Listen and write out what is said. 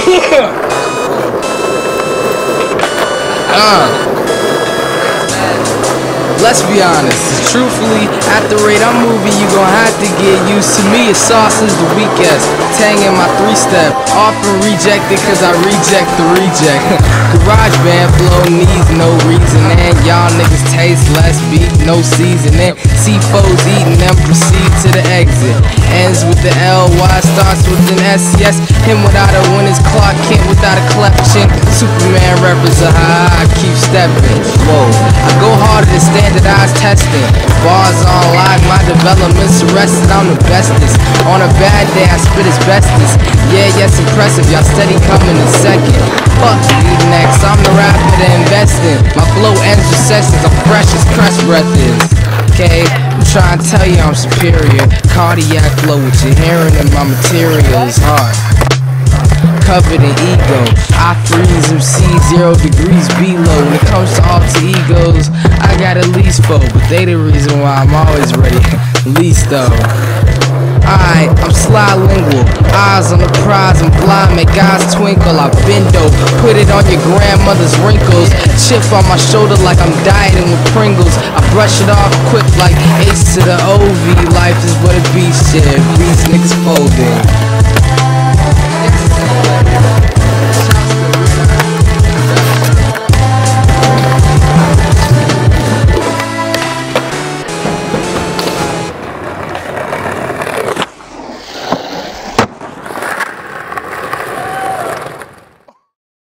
Let's be honest, truthfully, at the rate I'm moving, you gon' have to get used to me. It's sauce is the weakest, tang in my 3-step, often rejected cause I reject the reject. Garage band flow needs no reason, and y'all niggas taste less beat, no seasoning. C4's eating them, proceed to the exit. Ends with the LY, starts with an S, yes. Him without a winner's clock, Kent without a collection. Superman represent how I keep stepping. Whoa, I go harder than standardized testing. Bars on lock, my development's arrested. I'm the bestest. On a bad day, I spit as bestest. Yeah, yes, impressive. Y'all steady coming in second. Fuck these next. I'm the rapper that invest in. My flow ends with sessions. I'm fresh as crest breath is. Okay, I'm trying to tell you I'm superior. Cardiac flow, what you're hearing in my material is hard. Covered in ego, I freeze MC 0 degrees below. When it comes to alter egos, I got at least 4, but they the reason why I'm always ready. Least though. Alright, I'm sly lingual, eyes on the prize, I'm blind, make eyes twinkle. I bendo, put it on your grandmother's wrinkles. Chip on my shoulder like I'm dieting with Pringles. I brush it off quick like Ace to the OV. Life is what it be, shit, beats niggas folding.